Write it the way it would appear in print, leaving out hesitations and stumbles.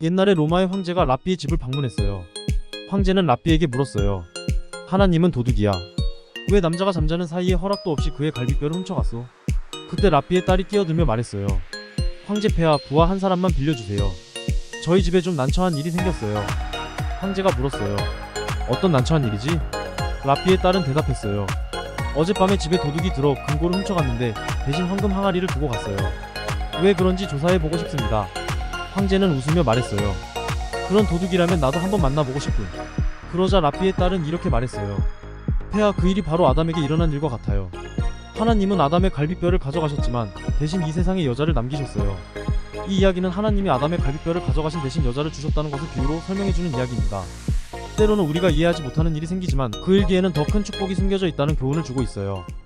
옛날에 로마의 황제가 라삐의 집을 방문했어요. 황제는 라삐에게 물었어요. 하나님은 도둑이야. 왜 남자가 잠자는 사이에 허락도 없이 그의 갈비뼈를 훔쳐갔어? 그때 라삐의 딸이 끼어들며 말했어요. 황제 폐하, 부하 한 사람만 빌려주세요. 저희 집에 좀 난처한 일이 생겼어요. 황제가 물었어요. 어떤 난처한 일이지? 라삐의 딸은 대답했어요. 어젯밤에 집에 도둑이 들어 금고를 훔쳐갔는데 대신 황금 항아리를 두고 갔어요. 왜 그런지 조사해보고 싶습니다. 황제는 웃으며 말했어요. 그런 도둑이라면 나도 한번 만나보고 싶군. 그러자 라삐의 딸은 이렇게 말했어요. 폐하, 그 일이 바로 아담에게 일어난 일과 같아요. 하나님은 아담의 갈비뼈를 가져가셨지만 대신 이 세상에 여자를 남기셨어요. 이 이야기는 하나님이 아담의 갈비뼈를 가져가신 대신 여자를 주셨다는 것을 비유로 설명해주는 이야기입니다. 때로는 우리가 이해하지 못하는 일이 생기지만 그 일 뒤에는 더 큰 축복이 숨겨져 있다는 교훈을 주고 있어요.